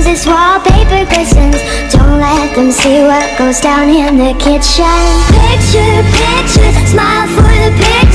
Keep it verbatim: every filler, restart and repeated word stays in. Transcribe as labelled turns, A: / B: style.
A: this wallpaper glistens. Don't let them see what goes down in the kitchen. Picture, picture, smile for the picture.